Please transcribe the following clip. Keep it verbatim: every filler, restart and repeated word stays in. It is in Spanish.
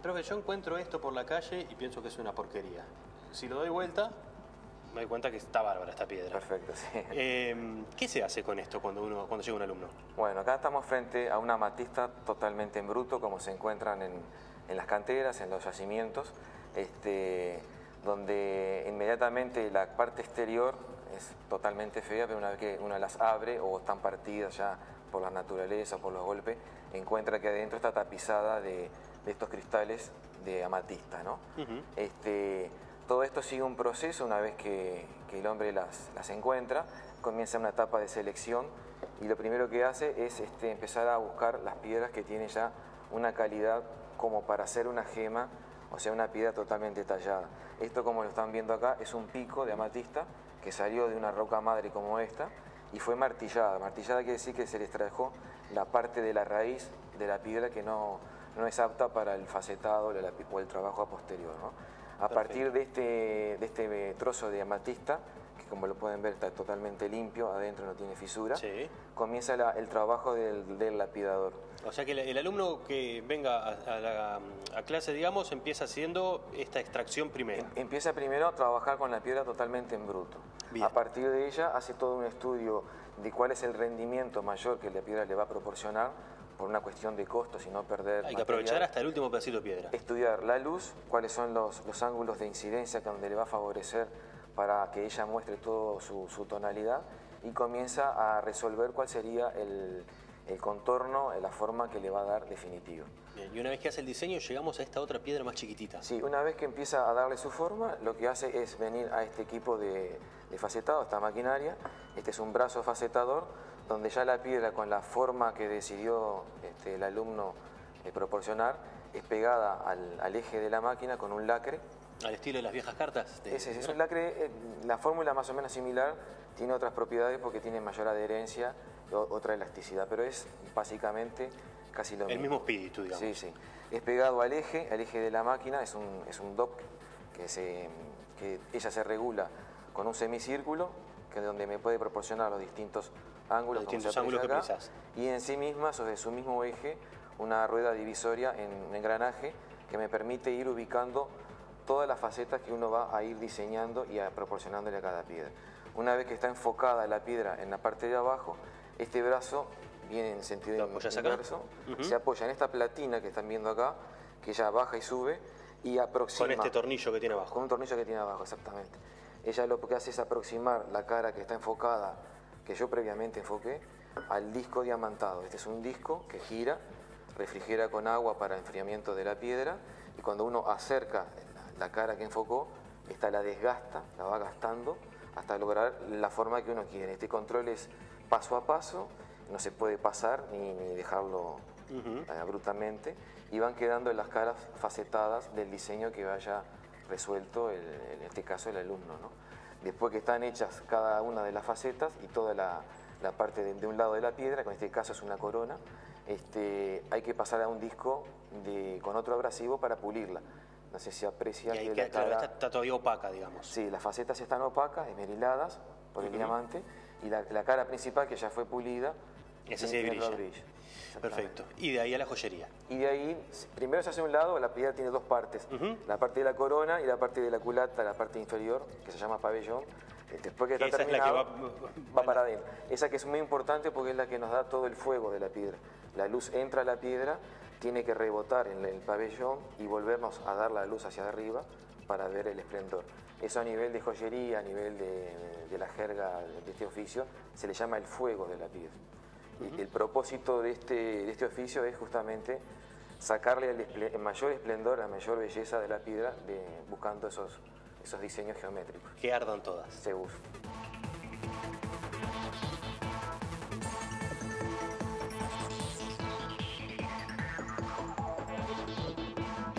Profe, yo encuentro esto por la calle y pienso que es una porquería. Si lo doy vuelta, me doy cuenta que está bárbara esta piedra. Perfecto, sí. Eh, ¿Qué se hace con esto cuando, uno, cuando llega un alumno? Bueno, acá estamos frente a una amatista totalmente en bruto, como se encuentran en, en las canteras, en los yacimientos, este, donde inmediatamente la parte exterior es totalmente fea, pero una vez que una las abre o están partidas ya por la naturaleza o por los golpes, encuentra que adentro está tapizada de, de estos cristales de amatista, ¿no? Uh-huh. este, todo esto sigue un proceso. Una vez que, que el hombre las, las encuentra, comienza una etapa de selección y lo primero que hace es este, empezar a buscar las piedras que tienen ya una calidad como para hacer una gema, o sea, una piedra totalmente tallada. Esto, como lo están viendo acá, es un pico de amatista que salió de una roca madre como esta y fue martillada. Martillada quiere decir que se le extrajo la parte de la raíz de la piedra que no, no es apta para el facetado o el trabajo a posterior, ¿no? A Perfecto. partir de este, de este trozo de amatista, que como lo pueden ver está totalmente limpio, adentro no tiene fisura, sí. comienza la, el trabajo del, del lapidador. O sea que el, el alumno que venga a, a, la, a clase, digamos, empieza haciendo esta extracción primero. Em, empieza primero a trabajar con la piedra totalmente en bruto. Bien. A partir de ella hace todo un estudio de cuál es el rendimiento mayor que la piedra le va a proporcionar, por una cuestión de costos y no perder Hay que material. Aprovechar hasta el último pedacito de piedra. Estudiar la luz, cuáles son los, los ángulos de incidencia que donde le va a favorecer para que ella muestre toda su, su tonalidad, y comienza a resolver cuál sería el, el contorno, la forma que le va a dar definitiva. Bien, y una vez que hace el diseño llegamos a esta otra piedra más chiquitita. Sí, una vez que empieza a darle su forma, lo que hace es venir a este equipo de, de facetado, esta maquinaria. Este es un brazo facetador, donde ya la piedra, con la forma que decidió este, el alumno eh, proporcionar, es pegada al, al eje de la máquina con un lacre. ¿Al estilo de las viejas cartas? De... Ese, es un lacre, eh, la fórmula más o menos similar, tiene otras propiedades porque tiene mayor adherencia, o, otra elasticidad, pero es básicamente casi lo mismo. El mismo espíritu, digamos. Sí, sí. Es pegado al eje, al eje de la máquina, es un, es un dock que, se, que ella se regula con un semicírculo, que es donde me puede proporcionar los distintos ángulos, los distintos ángulos que precisas. Y en sí misma, sobre su mismo eje, una rueda divisoria en engranaje que me permite ir ubicando todas las facetas que uno va a ir diseñando y a proporcionándole a cada piedra. Una vez que está enfocada la piedra en la parte de abajo, este brazo viene en sentido inverso, uh-huh. se apoya en esta platina que están viendo acá, que ella baja y sube y aproxima. Con este tornillo que tiene abajo. Con un tornillo que tiene abajo, exactamente. Ella lo que hace es aproximar la cara que está enfocada, que yo previamente enfoqué, al disco diamantado. Este es un disco que gira, refrigera con agua para enfriamiento de la piedra, y cuando uno acerca la, la cara que enfocó, esta la desgasta, la va gastando hasta lograr la forma que uno quiere. Este control es paso a paso, no se puede pasar ni, ni dejarlo uh-huh. eh, abruptamente, y van quedando las caras facetadas del diseño que vaya resuelto, el, en este caso el alumno, ¿no? Después que están hechas cada una de las facetas y toda la, la parte de, de un lado de la piedra, que en este caso es una corona, este, hay que pasar a un disco de, con otro abrasivo para pulirla. No sé si aprecia y ahí que que la cara... está, está todavía opaca, digamos. Sí, las facetas están opacas, esmeriladas por el uh-huh. diamante, y la, la cara principal, que ya fue pulida, esa sí brilla. brilla. Perfecto. Y de ahí a la joyería. Y de ahí, primero se hace un lado, la piedra tiene dos partes, uh-huh. la parte de la corona y la parte de la culata, la parte inferior, que se llama pabellón. Después que está esa terminado, es la que va... va para adentro. Esa que es muy importante porque es la que nos da todo el fuego de la piedra. La luz entra a la piedra, tiene que rebotar en el pabellón y volvernos a dar la luz hacia arriba para ver el esplendor. Eso a nivel de joyería, a nivel de, de la jerga de este oficio, se le llama el fuego de la piedra. Uh-huh. El propósito de este, de este oficio es justamente sacarle el, el mayor esplendor, la mayor belleza de la piedra, de, buscando esos, esos diseños geométricos. Que ardan todas. Se usa.